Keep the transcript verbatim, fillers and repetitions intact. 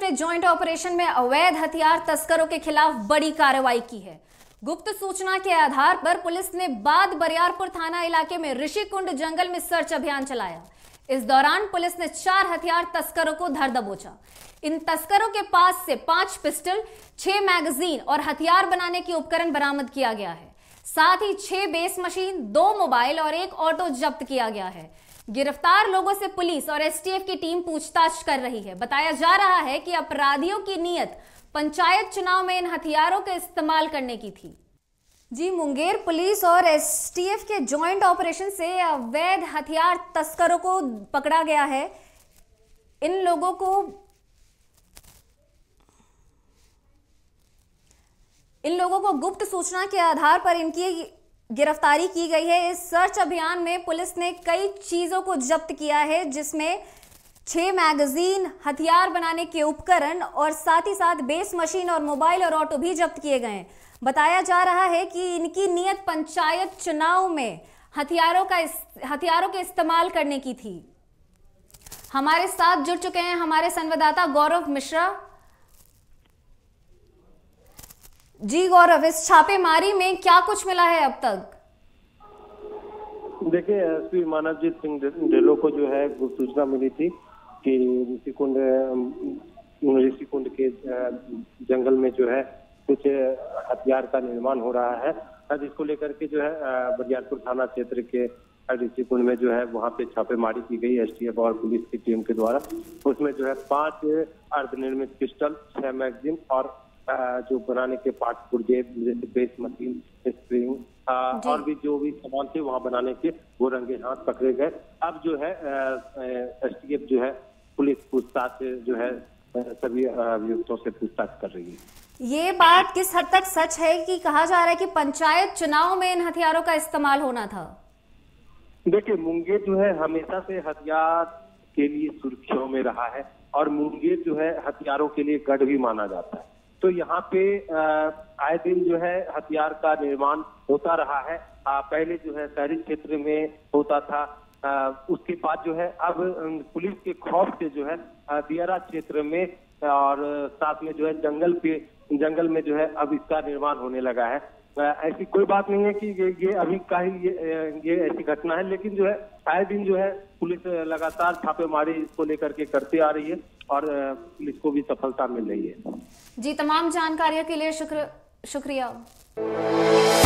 ने joint operation में अवैध हथियार तस्करों के खिलाफ बड़ी कार्रवाई की है। गुप्त सूचना के आधार पर पुलिस ने बाद बरियारपुर थाना इलाके में ऋषिकुंड जंगल में सर्च अभियान चलाया। इस दौरान पुलिस ने चार हथियार तस्करों को धर दबोचा। इन तस्करों के पास से पांच पिस्टल, छह मैगजीन और हथियार बनाने के उपकरण बरामद किया गया है। साथ ही छह बेस मशीन, दो मोबाइल और एक ऑटो जब्त किया गया है। गिरफ्तार लोगों से पुलिस और एसटीएफ की टीम पूछताछ कर रही है। बताया जा रहा है कि अपराधियों की नीयत पंचायत चुनाव में इन हथियारों का इस्तेमाल करने की थी। जी, मुंगेर पुलिस और एसटीएफ के जॉइंट ऑपरेशन से अवैध हथियार तस्करों को पकड़ा गया है। इन लोगों को इन लोगों को गुप्त सूचना के आधार पर इनकी गिरफ्तारी की गई है। इस सर्च अभियान में पुलिस ने कई चीजों को जब्त किया है, जिसमें छह मैगजीन, हथियार बनाने के उपकरण और साथ ही साथ बेस मशीन और मोबाइल और ऑटो भी जब्त किए गए हैं। बताया जा रहा है कि इनकी नीयत पंचायत चुनाव में हथियारों का हथियारों के इस्तेमाल करने की थी। हमारे साथ जुड़ चुके हैं हमारे संवाददाता गौरव मिश्रा। जी गौरव, इस छापेमारी में क्या कुछ मिला है अब तक? देखिए, एसपी मानवजीत सिंह ढिल्लों को जो है सूचना मिली थी कि ऋषिकुंड ऋषिकुंड के जंगल में जो है कुछ हथियार का निर्माण हो रहा है, जिसको लेकर के जो है बरियारपुर थाना क्षेत्र के ऋषिकुंड में जो है वहां पे छापेमारी की गई एसटीएफ और पुलिस की टीम के द्वारा। उसमें जो है पांच अर्धनिर्मित पिस्टल, छह मैगजीन और जो बनाने के पार्ट पुर्जे, बेस मशीन, स्प्रिंग और भी जो भी सामान थे वहां बनाने के, वो रंगे हाथ पकड़े गए। अब जो है एसटीएफ जो है पुलिस पूछताछ जो है सभी अभियुक्तों से पूछताछ कर रही है। ये बात किस हद तक सच है कि कहा जा रहा है कि पंचायत चुनाव में इन हथियारों का इस्तेमाल होना था? देखिए, मुंगेर जो है हमेशा से हथियार के लिए सुर्खियों में रहा है और मुंगेर जो है हथियारों के लिए गढ़ भी माना जाता है। तो यहाँ पे आए दिन जो है हथियार का निर्माण होता रहा है। आ, पहले जो है शहरी क्षेत्र में होता था, आ, उसके बाद जो है अब पुलिस के खौफ से जो है दियारा क्षेत्र में और साथ में जो है जंगल पे जंगल में जो है अब इसका निर्माण होने लगा है। ऐसी कोई बात नहीं है कि ये, ये अभी का ही ये, ये ऐसी घटना है, लेकिन जो है आए दिन जो है पुलिस लगातार छापेमारी इसको लेकर के करती आ रही है और पुलिस को भी सफलता मिल रही है। जी, तमाम जानकारियों के लिए शुक्र शुक्रिया।